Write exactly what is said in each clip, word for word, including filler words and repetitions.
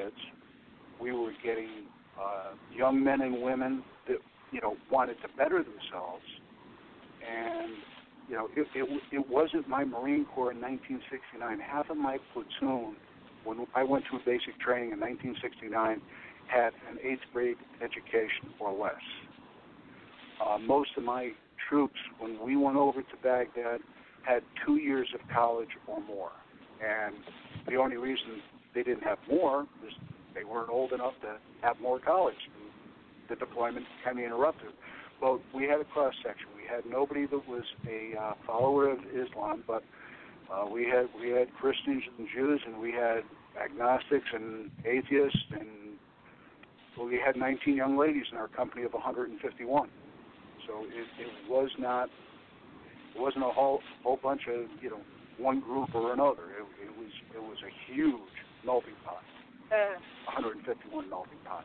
kids. We were getting uh, young men and women that, you know, wanted to better themselves. And, you know, it, it, it wasn't my Marine Corps in nineteen sixty-nine. Half of my platoon, when I went through basic training in nineteen sixty-nine, had an eighth grade education or less. Uh, most of my troops, when we went over to Baghdad, had two years of college or more. And the only reason they didn't have more was they weren't old enough to have more college. The deployment kind of interrupted. Well, we had a cross-section. We had nobody that was a uh, follower of Islam, but uh, we had we had Christians and Jews, and we had agnostics and atheists, and well, we had nineteen young ladies in our company of one hundred fifty-one. So it, it was not, it wasn't a whole whole bunch of, you know, one group or another. It, it was it was a huge melting pot, eh, one hundred fifty-one melting pot.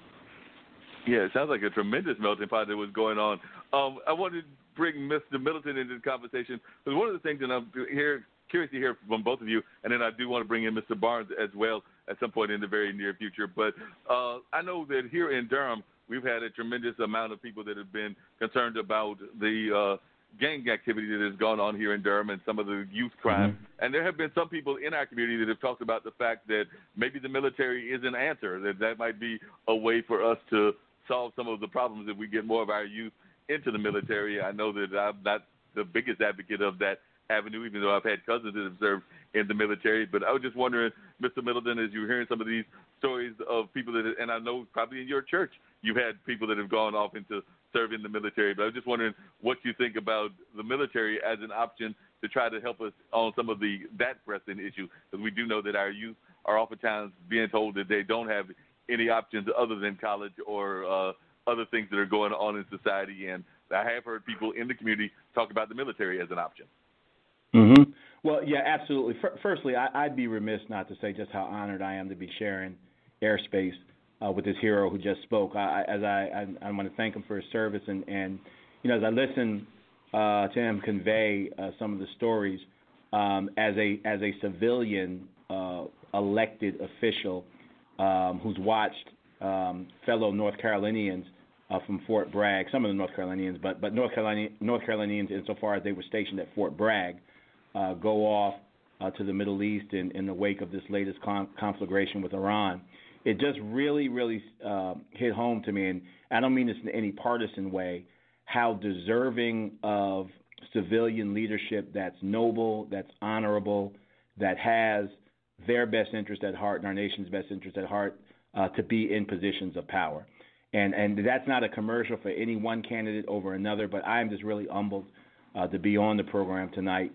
Yeah, it sounds like a tremendous melting pot that was going on. Um, I wanted to bring Mister Middleton into the conversation because one of the things that I'm here, curious to hear from both of you, and then I do want to bring in Mister Barnes as well at some point in the very near future. But uh, I know that here in Durham, we've had a tremendous amount of people that have been concerned about the uh, gang activity that has gone on here in Durham and some of the youth crime. Mm-hmm. And there have been some people in our community that have talked about the fact that maybe the military is an answer, that that might be a way for us to solve some of the problems if we get more of our youth into the military. I know that I'm not the biggest advocate of that avenue, even though I've had cousins that have served in the military. But I was just wondering, Mister Middleton, as you're hearing some of these stories of people that, and I know probably in your church, you've had people that have gone off into serving the military. But I was just wondering what you think about the military as an option to try to help us on some of the that pressing issue, because we do know that our youth are oftentimes being told that they don't have any options other than college or uh, other things that are going on in society. And I have heard people in the community talk about the military as an option. Mm-hmm. Well, yeah, absolutely. F- firstly, I- I'd be remiss not to say just how honored I am to be sharing airspace uh, with this hero who just spoke. I, as I, I, I want to thank him for his service, and, and you know, as I listen uh, to him convey uh, some of the stories um, as a as a civilian uh, elected official um, who's watched um, fellow North Carolinians uh, from Fort Bragg, some of the North Carolinians, but but North Carolina, North Carolinians insofar as they were stationed at Fort Bragg, uh, go off uh, to the Middle East in, in the wake of this latest con- conflagration with Iran. It just really, really uh, hit home to me, and I don't mean this in any partisan way, how deserving of civilian leadership that's noble, that's honorable, that has their best interest at heart and our nation's best interest at heart uh, to be in positions of power. And and that's not a commercial for any one candidate over another, but I'm just really humbled uh, to be on the program tonight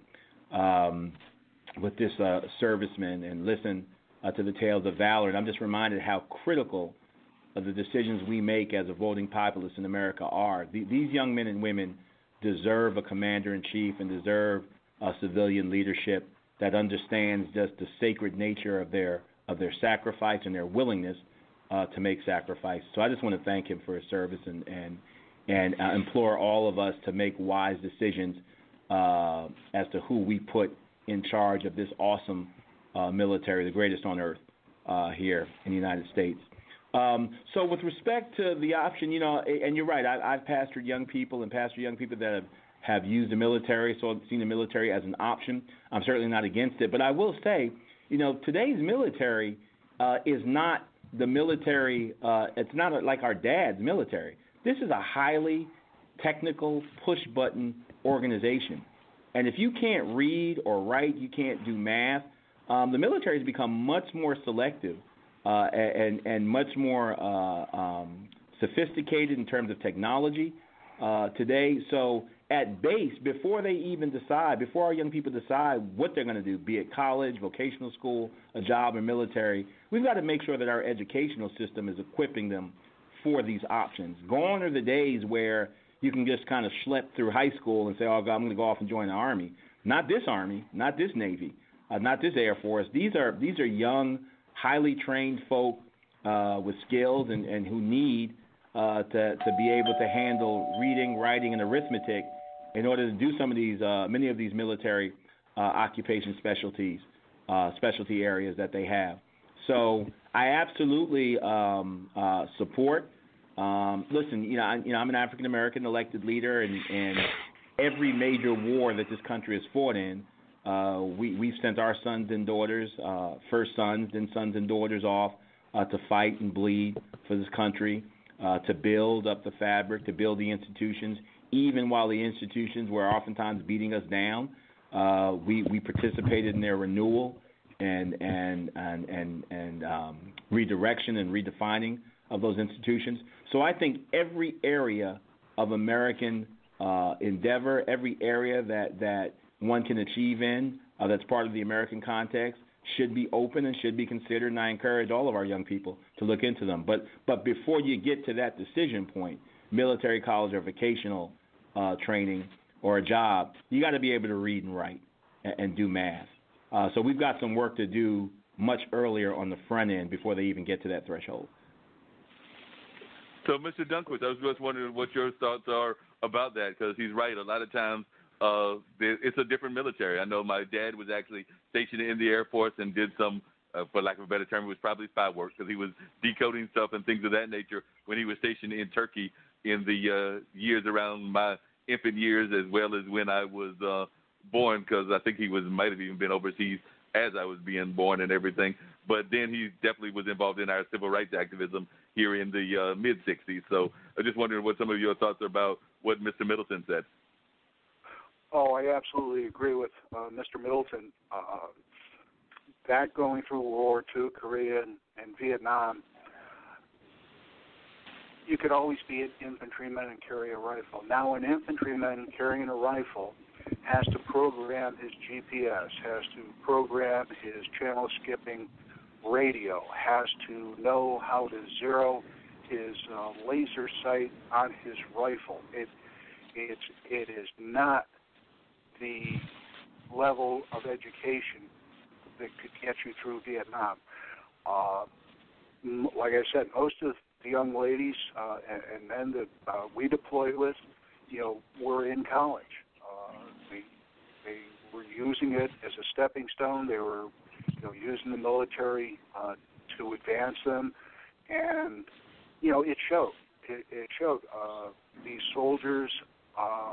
um, with this uh, serviceman and listen uh, to the tales of valor. And I'm just reminded how critical of the decisions we make as a voting populace in America are. The, these young men and women deserve a commander-in-chief and deserve a civilian leadership that understands just the sacred nature of their of their sacrifice and their willingness uh, to make sacrifice. So I just want to thank him for his service and and, and uh, implore all of us to make wise decisions uh, as to who we put in charge of this awesome uh, military, the greatest on earth uh, here in the United States. Um, so with respect to the option, you know, and you're right, I, I've pastored young people and pastored young people that have have used the military, so I've seen the military as an option. I'm certainly not against it. But I will say, you know, today's military uh, is not the military, uh, it's not like our dad's military. This is a highly technical, push-button organization. And if you can't read or write, you can't do math, um, the military has become much more selective uh, and, and much more uh, um, sophisticated in terms of technology uh, today. So at base, before they even decide, before our young people decide what they're going to do, be it college, vocational school, a job, or military, we've got to make sure that our educational system is equipping them for these options. Gone are the days where you can just kind of schlep through high school and say, oh, God, I'm going to go off and join the Army. Not this Army, not this Navy, uh, not this Air Force. These are these are young, highly trained folk uh, with skills and, and who need uh, to, to be able to handle reading, writing, and arithmetic in order to do some of these, uh, many of these military uh, occupation specialties, uh, specialty areas that they have. So I absolutely um, uh, support. Um, listen, you know, I, you know, I'm an African American elected leader, and, and every major war that this country has fought in, uh, we we've sent our sons and daughters, uh, first sons, then sons and daughters off uh, to fight and bleed for this country, uh, to build up the fabric, to build the institutions. Even while the institutions were oftentimes beating us down, uh, we we participated in their renewal and and and and, and um, redirection and redefining of those institutions. So I think every area of American uh, endeavor, every area that, that one can achieve in uh, that's part of the American context should be open and should be considered, and I encourage all of our young people to look into them. But but before you get to that decision point, military, college, or vocational uh, training or a job, you got to be able to read and write and, and do math. Uh, so we've got some work to do much earlier on the front end before they even get to that threshold. So, Mister Dunkwith, I was just wondering what your thoughts are about that, because he's right. A lot of times uh, it's a different military. I know my dad was actually stationed in the Air Force and did some, uh, for lack of a better term, it was probably spy work, because he was decoding stuff and things of that nature when he was stationed in Turkey in the uh, years around my infant years, as well as when I was uh, born, because I think he was might have even been overseas as I was being born and everything. But then he definitely was involved in our civil rights activism here in the uh, mid-sixties. So I'm just wondering what some of your thoughts are about what Mister Middleton said. Oh, I absolutely agree with uh, Mister Middleton. Uh, that going through World War Two, Korea, and, and Vietnam, you could always be an infantryman and carry a rifle. Now an infantryman carrying a rifle has to program his G P S, has to program his channel skipping radio, has to know how to zero his uh, laser sight on his rifle. It, it's, it is not the level of education that could get you through Vietnam. Uh, like I said, most of the young ladies uh, and, and men that uh, we deployed with, you know, were in college. Uh, they, they were using it as a stepping stone. They were, you know, using the military uh, to advance them, and you know, it showed. It, it showed. Uh, these soldiers, uh,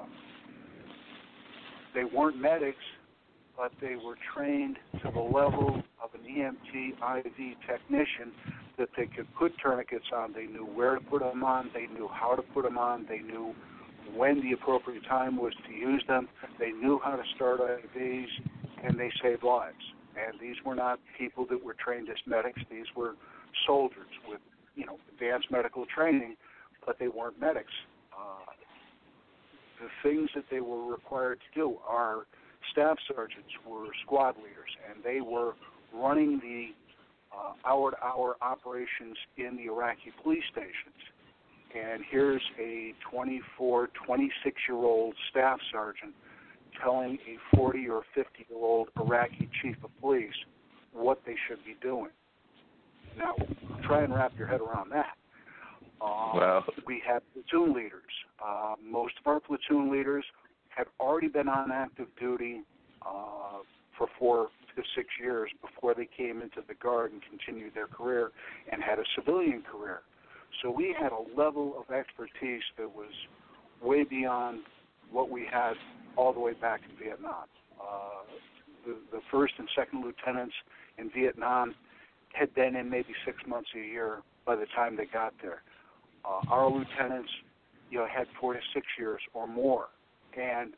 they weren't medics, but they were trained to the level of an E M T I V technician, that they could put tourniquets on. They knew where to put them on. They knew how to put them on. They knew when the appropriate time was to use them. They knew how to start I Vs, and they saved lives. And these were not people that were trained as medics. These were soldiers with, you know, advanced medical training, but they weren't medics. Uh, the things that they were required to do, our staff sergeants were squad leaders, and they were running the uh, hour-to-hour operations in the Iraqi police stations. And here's a twenty-four, twenty-six-year-old staff sergeant telling a forty or fifty-year-old Iraqi chief of police what they should be doing. Now, try and wrap your head around that. Uh, wow. We have platoon leaders. Uh, most of our platoon leaders had already been on active duty uh, for four to six years before they came into the Guard and continued their career and had a civilian career. So we had a level of expertise that was way beyond what we had all the way back in Vietnam. Uh, the, the first and second lieutenants in Vietnam had been in maybe six months a year by the time they got there. Uh, our lieutenants, you know, had four to six years or more, and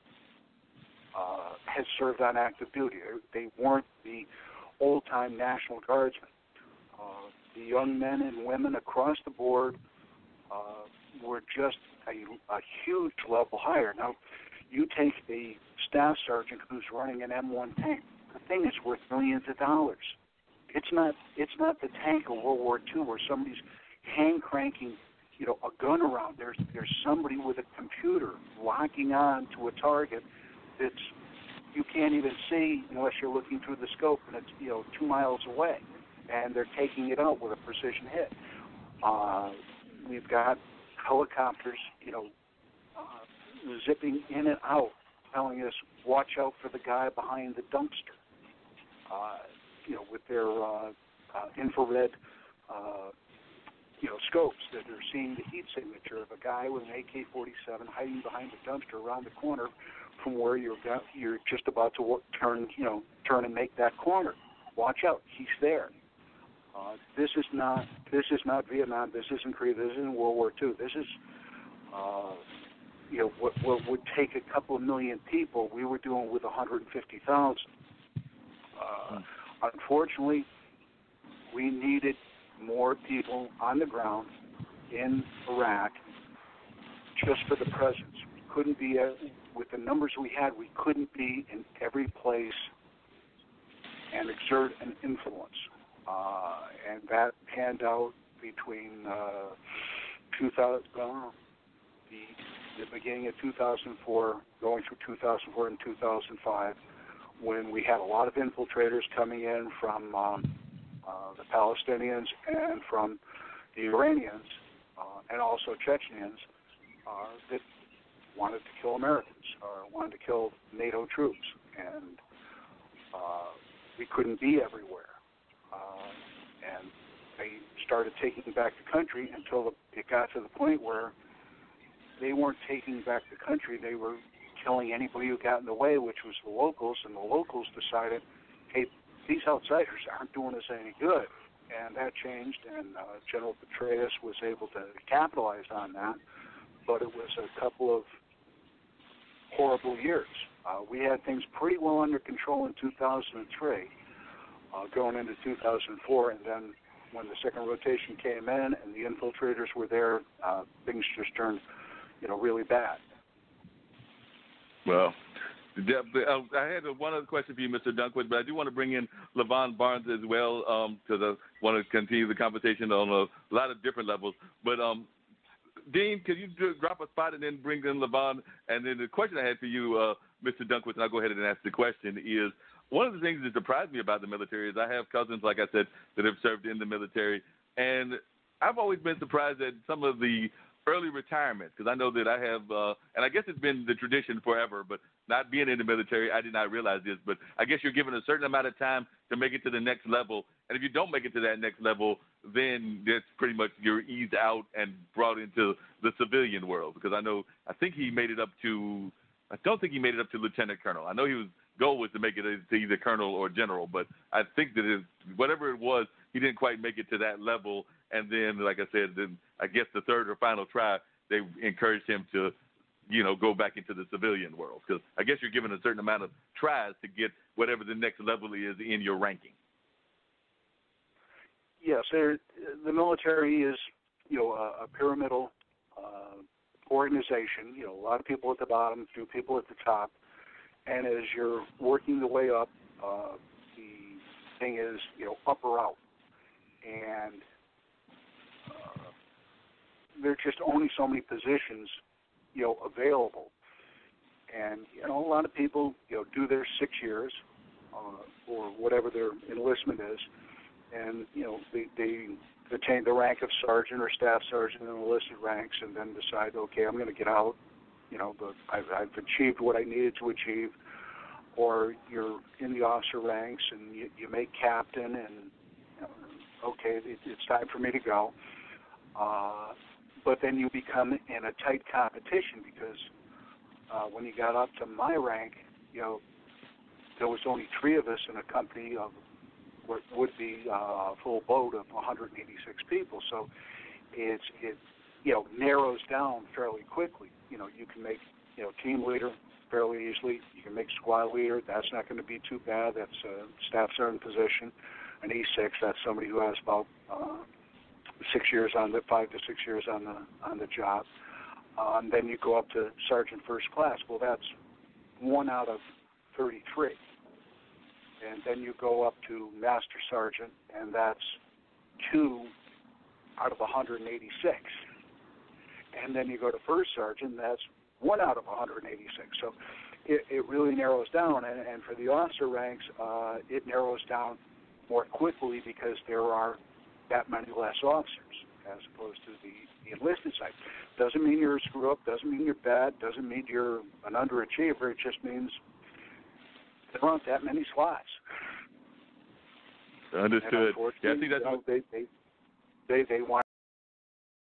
uh, had served on active duty. They weren't the old-time National Guardsmen. Uh, the young men and women across the board uh, were just a, a huge level higher. Now, you take a staff sergeant who's running an M one tank. The thing is worth millions of dollars. It's not. It's not the tank of World War Two where somebody's hand cranking, you know, a gun around. There's there's somebody with a computer locking on to a target that's you can't even see unless you're looking through the scope, and it's, you know, two miles away, and they're taking it out with a precision hit. Uh, we've got helicopters, you know, uh, zipping in and out, telling us, watch out for the guy behind the dumpster, uh, you know, with their uh, uh, infrared uh, you know, scopes that are seeing the heat signature of a guy with an A K forty-seven hiding behind a dumpster around the corner from where you're go- you're just about to work, turn, you know, turn and make that corner. Watch out, he's there. Uh, this is not this is not Vietnam. This isn't Korea. This isn't World War Two. This is, uh, you know, what, what would take a couple of million people, we were doing with one hundred fifty thousand. Uh, unfortunately, we needed more people on the ground in Iraq just for the presence. We couldn't be, uh, with the numbers we had, we couldn't be in every place and exert an influence. Uh, and that panned out between uh, two thousand, uh, the, the beginning of two thousand four, going through two thousand four and two thousand five, when we had a lot of infiltrators coming in from um, uh, the Palestinians and from the Iranians uh, and also Chechens uh, that wanted to kill Americans or wanted to kill NATO troops. And uh, we couldn't be everywhere. Uh, and they started taking back the country until it got to the point where they weren't taking back the country. They were killing anybody who got in the way, which was the locals, and the locals decided, hey, these outsiders aren't doing us any good. And that changed, and uh, General Petraeus was able to capitalize on that, but it was a couple of horrible years. Uh, we had things pretty well under control in two thousand three. Uh, going into two thousand four, and then when the second rotation came in and the infiltrators were there, uh, things just turned, you know, really bad. Well, I had one other question for you, Mister Dunkwith, but I do want to bring in LaVon Barnes as well because um, I want to continue the conversation on a lot of different levels. But um, Dean, could you drop a spot and then bring in LaVon? And then the question I had for you, uh, Mister Dunkwith, and I'll go ahead and ask the question, is one of the things that surprised me about the military is I have cousins, like I said, that have served in the military, and I've always been surprised at some of the early retirements because I know that I have, uh, and I guess it's been the tradition forever, but not being in the military, I did not realize this, but I guess you're given a certain amount of time to make it to the next level, and if you don't make it to that next level, then that's pretty much you're eased out and brought into the civilian world because I know, I think he made it up to, I don't think he made it up to lieutenant colonel. I know he was goal was to make it to either colonel or general, but I think that it, whatever it was, he didn't quite make it to that level. And then, like I said, then I guess the third or final try, they encouraged him to, you know, go back into the civilian world because I guess you're given a certain amount of tries to get whatever the next level is in your ranking. Yes, the military is, you know, a, a pyramidal uh, organization. You know, a lot of people at the bottom, a few people at the top. And as you're working the way up, uh, the thing is, you know, up or out. And uh, there are just only so many positions, you know, available. And, you know, a lot of people, you know, do their six years uh, or whatever their enlistment is. And, you know, they, they attain the rank of sergeant or staff sergeant in enlisted ranks and then decide, okay, I'm going to get out. You know, but I've, I've achieved what I needed to achieve, or you're in the officer ranks and you, you make captain, and you know, okay, it, it's time for me to go. Uh, but then you become in a tight competition because uh, when you got up to my rank, you know, there was only three of us in a company of what would be uh, a full boat of one hundred eighty-six people. So it's it you know narrows down fairly quickly. You know, you can make, you know, team leader fairly easily. You can make squad leader. That's not going to be too bad. That's a staff sergeant position. An E six, that's somebody who has about uh, six years on the, five to six years on the on the job. Uh, and then you go up to sergeant first class. Well, that's one out of thirty-three. And then you go up to master sergeant, and that's two out of one hundred eighty-six. And then you go to first sergeant, that's one out of one hundred eighty-six. So it, it really narrows down. And, and for the officer ranks, uh, it narrows down more quickly because there are that many less officers as opposed to the, the enlisted side. Doesn't mean you're a screw-up, doesn't mean you're bad, doesn't mean you're an underachiever. It just means there aren't that many slots. Understood. Yeah, I think that's you know, they, they they they want